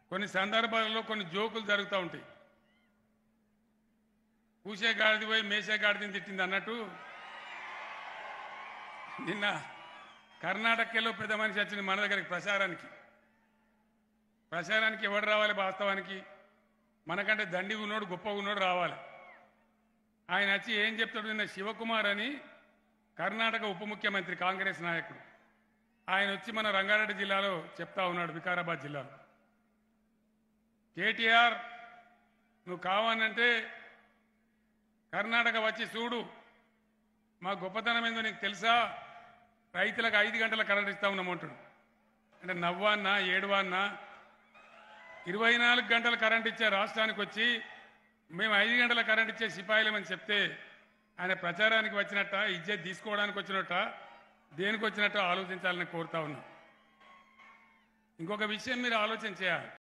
కొన్ని సందర్భాలలో కొన్ని జోకులు జరుగుతూ ఉంటాయి. కూసే గాడిది పోయి మేసే గాడిదని తిట్టింది అన్నట్టు నిన్న కర్ణాటకలో పెద్ద మనిషి వచ్చింది మన దగ్గరికి ప్రచారానికి ఎవడు రావాలి? వాస్తవానికి మనకంటే దండి ఉన్నోడు గొప్ప ఉన్నోడు రావాలి. ఆయన వచ్చి ఏం చెప్తాడు? నిన్న శివకుమార్ అని కర్ణాటక ఉప ముఖ్యమంత్రి కాంగ్రెస్ నాయకుడు ఆయన వచ్చి మన రంగారెడ్డి జిల్లాలో చెప్తా ఉన్నాడు, వికారాబాద్ జిల్లాలో. కేటీఆర్ నువ్వు కావాలంటే కర్ణాటక వచ్చి చూడు, మా గొప్పతనం ఏందో నీకు తెలుసా? రైతులకు 5 గంటల కరెంట్ ఇస్తా ఉన్నామంటాడు. అంటే నవ్వాన్నా ఏడువాన్నా 24 గంటల కరెంట్ ఇచ్చే రాష్ట్రానికి వచ్చి మేము 5 గంటల కరెంట్ ఇచ్చే సిపాయిలమని చెప్తే ఆయన ప్రచారానికి వచ్చినట్ట, ఇజ్జత్ తీసుకోవడానికి వచ్చినట్ట, దేనికి వచ్చినట్టు ఆలోచించాలని కోరుతా ఉన్నాం. ఇంకొక విషయం మీరు ఆలోచన చేయాలి.